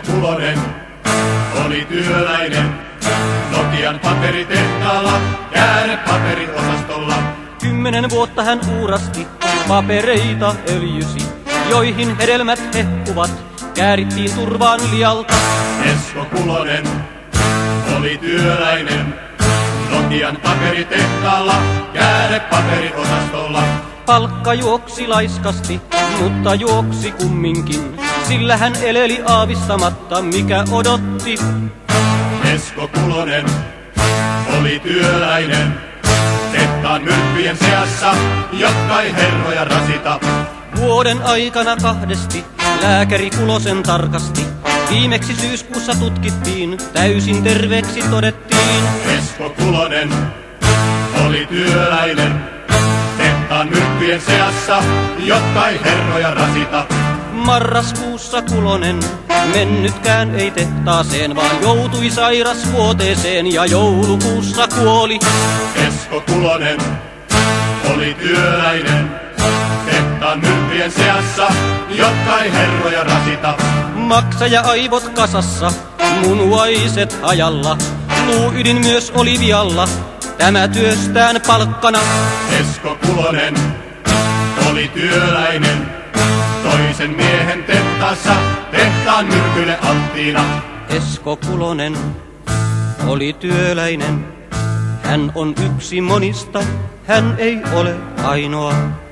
Kulonen oli työläinen Nokian paperitehtaalla, käärepaperiosastolla. 10 vuotta hän uurasti papereita öljysi, joihin hedelmät hehkuvat, käärittiin turvaan yli alta. Esko Kulonen oli työläinen Nokian paperitehtaalla, käärepaperiosastolla. Palkka juoksi laiskasti, mutta juoksi kumminkin, sillä hän eleli aavistamatta, mikä odotti. Esko Kulonen oli työläinen tehtaan myrkkyjen seassa, jotka ei herroja rasita. Vuoden aikana kahdesti lääkäri Kulosen tarkasti. Viimeksi syyskuussa tutkittiin, täysin terveeksi todettiin. Esko Kulonen oli työläinen tehtaan myrkkyjen seassa, jotka ei herroja rasita. Marraskuussa Kulonen mennytkään ei tehtaaseen, vaan joutui sairasvuoteeseen ja joulukuussa kuoli. Esko Kulonen oli työläinen tehtaan myrkkyjen seassa, jotka ei herroja rasita. Maksaja-aivot kasassa, munuaiset hajalla, luuydin myös oli vialla, tämä työstään palkkana. Esko Kulonen oli työläinen toisen miehen tehtaassa, tehtaan myrkylle alttiina. Esko Kulonen oli työläinen, hän on yksi monista, hän ei ole ainoa.